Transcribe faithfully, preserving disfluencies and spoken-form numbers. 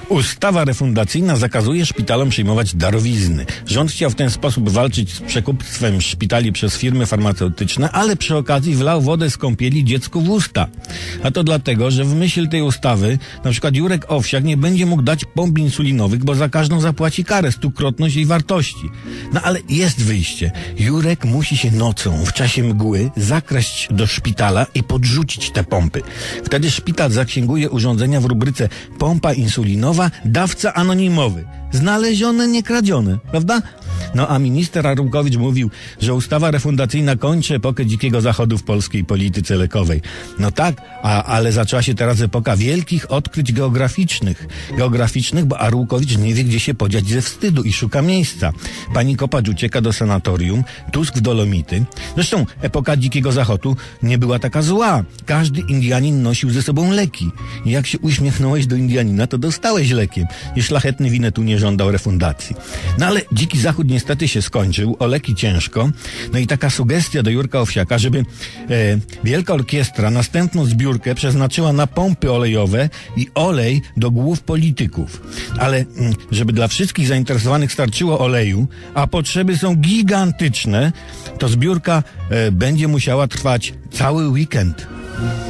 Ustawa refundacyjna zakazuje szpitalom przyjmować darowizny. Rząd chciał w ten sposób walczyć z przekupstwem szpitali przez firmy farmaceutyczne, ale przy okazji wlał wodę z kąpieli dziecku w usta. A to dlatego, że w myśl tej ustawy na przykład Jurek Owsiak nie będzie mógł dać pomp insulinowych, bo za każdą zapłaci karę, stukrotność jej wartości. No ale jest wyjście. Jurek musi się nocą, w czasie mgły, zakraść do szpitala i podrzucić te pompy. Wtedy szpital zaksięguje urządzenia w rubryce pompa insulinowa, dawca anonimowy. Znalezione, nie kradzione, prawda? No a minister Arłukowicz mówił, że ustawa refundacyjna kończy epokę dzikiego zachodu w polskiej polityce lekowej. No tak, a, ale zaczęła się teraz epoka wielkich odkryć geograficznych. Geograficznych, bo Arłukowicz nie wie, gdzie się podziać ze wstydu i szuka miejsca. Pani Kopacz ucieka do sanatorium, Tusk w Dolomity. Zresztą epoka dzikiego zachodu nie była taka zła. Każdy Indianin nosił ze sobą leki. I jak się uśmiechnąłeś do Indianina, to dostałeś lekiem. I szlachetny Winnetou nie żądał refundacji. No ale dziki zachód niestety się skończył, o leki ciężko. No i taka sugestia do Jurka Owsiaka, żeby e, Wielka Orkiestra następną zbiórkę przeznaczyła na pompy olejowe i olej do głów polityków. Ale m, żeby dla wszystkich zainteresowanych starczyło oleju, a potrzeby są gigantyczne, to zbiórka e, będzie musiała trwać cały weekend.